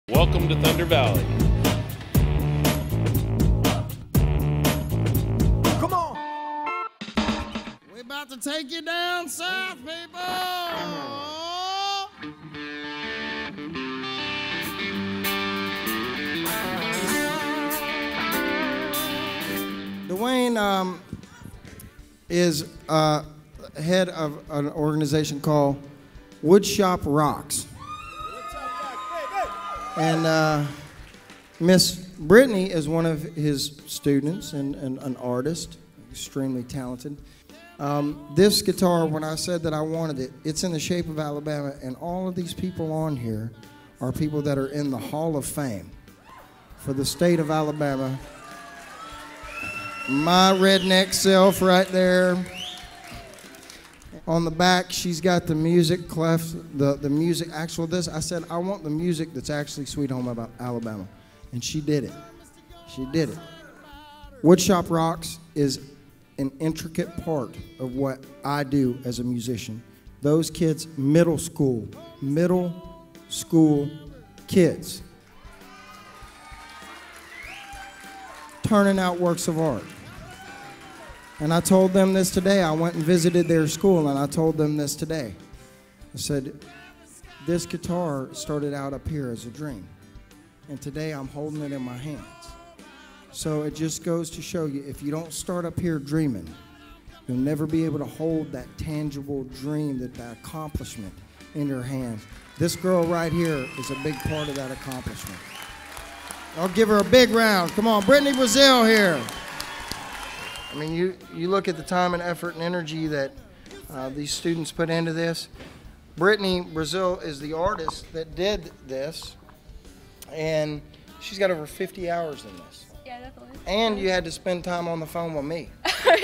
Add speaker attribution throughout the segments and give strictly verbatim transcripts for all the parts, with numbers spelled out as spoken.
Speaker 1: Welcome to Thunder Valley.
Speaker 2: Come on. We're about to take you down south, people. Duane um, is uh, head of an organization called WoodShopRocks. And uh, Miss Brittany is one of his students and, and an artist, extremely talented. Um, this guitar, when I said that I wanted it, it's in the shape of Alabama, and all of these people on here are people that are in the Hall of Fame for the state of Alabama. My redneck self right there. On the back, she's got the music clef, the, the music, actual this. I said, I want the music that's actually Sweet Home about Alabama. And she did it. She did it. WoodShopRocks is an intricate part of what I do as a musician. Those kids, middle school, middle school kids, turning out works of art. And I told them this today. I went and visited their school, and I told them this today. I said, this guitar started out up here as a dream, and today I'm holding it in my hands. So it just goes to show you, if you don't start up here dreaming, you'll never be able to hold that tangible dream, that, that accomplishment in your hands. This girl right here is a big part of that accomplishment. I'll give her a big round. Come on, Brittany Brazil here. I mean, you, you look at the time and effort and energy that uh, these students put into this. Brittany Brazil is the artist that did this, and she's got over fifty hours in this.
Speaker 3: Yeah, definitely.
Speaker 2: And you had to spend time on the phone with me.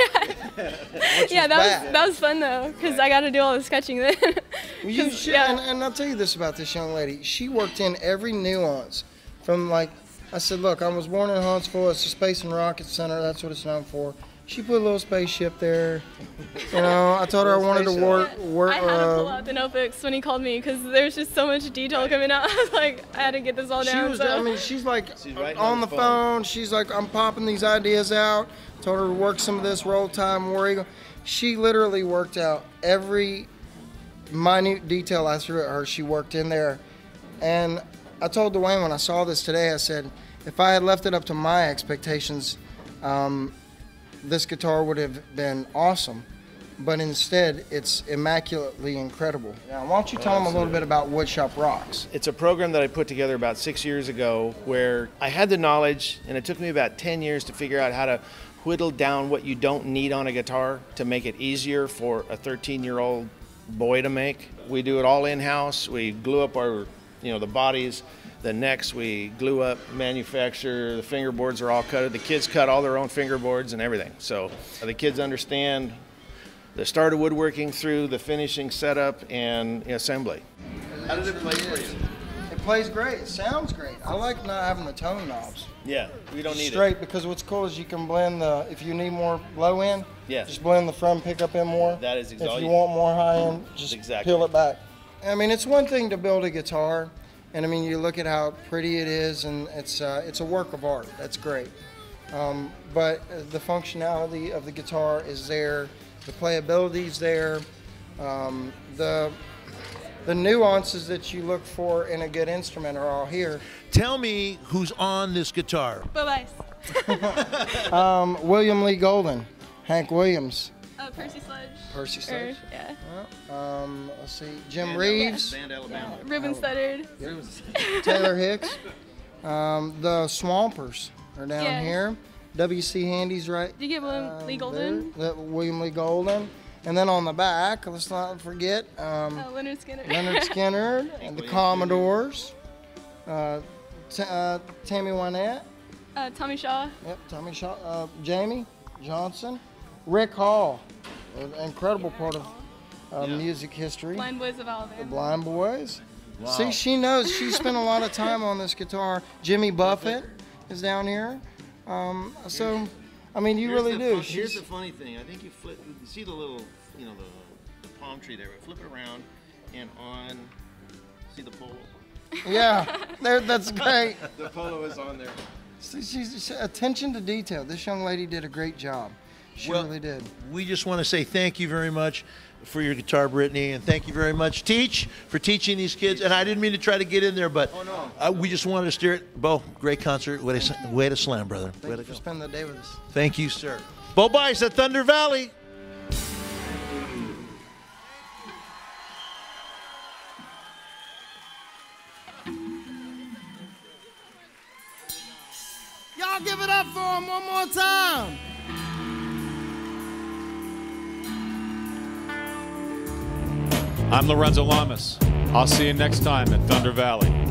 Speaker 3: Yeah, that was, that was fun, though, because I got to do all the sketching then.
Speaker 2: Well, you should, yeah. and, and I'll tell you this about this young lady. She worked in every nuance from, like, I said, look, I was born in Huntsville. It's the Space and Rocket Center. That's what it's known for. She put a little spaceship there. You know, I told her I wanted to work. work
Speaker 3: I had to pull
Speaker 2: uh,
Speaker 3: out the notebooks when he called me because there's just so much detail coming out. I was like, I had to get this all
Speaker 2: she
Speaker 3: down.
Speaker 2: was,
Speaker 3: So.
Speaker 2: I mean, she's like
Speaker 1: She's right
Speaker 2: on the phone. phone. She's like, I'm popping these ideas out. Told her to work some of this roll time, War Eagle. She literally worked out every minute detail I threw at her. She worked in there. And I told Duane when I saw this today, I said, if I had left it up to my expectations, um, this guitar would have been awesome, but instead it's immaculately incredible. Now, why don't you tell them a little bit about WoodShopRocks?
Speaker 4: It's a program that I put together about six years ago where I had the knowledge, and it took me about ten years to figure out how to whittle down what you don't need on a guitar to make it easier for a thirteen-year-old boy to make. We do it all in-house. We glue up our, you know, the bodies. The necks we glue up, manufacture, the fingerboards are all cut. The kids cut all their own fingerboards and everything. So the kids understand the start of woodworking through the finishing setup and assembly.
Speaker 2: How does it play for you? It plays great. It sounds great. I like not having the tone knobs.
Speaker 4: Yeah, we don't need
Speaker 2: Straight,
Speaker 4: it.
Speaker 2: because what's cool is you can blend the, if you need more low end,
Speaker 4: Yeah.
Speaker 2: just blend the front pickup in more.
Speaker 4: That is exactly.
Speaker 2: If you want more high end, just
Speaker 4: exactly.
Speaker 2: peel it back. I mean, it's one thing to build a guitar, and I mean, you look at how pretty it is, and it's uh, it's a work of art. That's great. Um, but the functionality of the guitar is there, the playability is there, um, the the nuances that you look for in a good instrument are all here.
Speaker 5: Tell me who's on this guitar.
Speaker 3: Bo Bice.
Speaker 2: um, William Lee Golden, Hank Williams.
Speaker 3: Oh, Percy Sledge.
Speaker 2: Percy Sledge.
Speaker 3: Or, yeah.
Speaker 2: Well, um, let's see, Jim
Speaker 4: Band
Speaker 2: Reeves.
Speaker 4: Band Alabama.
Speaker 3: Yeah. Ruben Studdard.
Speaker 2: Yep. Taylor Hicks. Um, the Swampers are down
Speaker 3: Yeah.
Speaker 2: here. W C Handy's right.
Speaker 3: Did you get William
Speaker 2: um,
Speaker 3: Lee Golden?
Speaker 2: there. The William Lee Golden. And then on the back, let's not forget um,
Speaker 3: Oh, Lynyrd Skynyrd.
Speaker 2: Lynyrd Skynyrd and the Commodores. Uh, t uh, Tammy Wynette.
Speaker 3: uh, Tommy Shaw.
Speaker 2: Yep, Tommy Shaw. Uh, Jamie Johnson. Rick Hall, an incredible part of uh,
Speaker 4: Yeah.
Speaker 2: music history.
Speaker 3: Blind Boys of Alabama.
Speaker 2: The Blind Boys.
Speaker 4: Wow.
Speaker 2: See, she knows. She spent a lot of time on this guitar. Jimmy Buffett is down here. Um, so, I mean, you
Speaker 4: Here's
Speaker 2: really
Speaker 4: the
Speaker 2: do.
Speaker 4: fun- here's
Speaker 2: She's-
Speaker 4: the funny thing. I think you flip. You see the little, you know, the, the palm tree there. Flip it around, and on. See the pole.
Speaker 2: Yeah, there, that's great.
Speaker 4: The polo is on there.
Speaker 2: See, she's, she, attention to detail. This young lady did a great job. She
Speaker 5: well,
Speaker 2: really did.
Speaker 5: We just want to say thank you very much for your guitar, Brittany, and thank you very much, Teach, for teaching these kids. And I didn't mean to try to get in there, but
Speaker 4: oh, no.
Speaker 5: uh, we just wanted to steer it. Bo, great concert. Way to, way to slam, brother.
Speaker 2: Thank
Speaker 5: way
Speaker 2: you
Speaker 5: to
Speaker 2: for
Speaker 5: go.
Speaker 2: spending the day with us.
Speaker 5: Thank you, sir. Bo Bice at Thunder Valley.
Speaker 2: Y'all give it up for him one more time.
Speaker 1: I'm Lorenzo Lamas. I'll see you next time at Thunder Valley.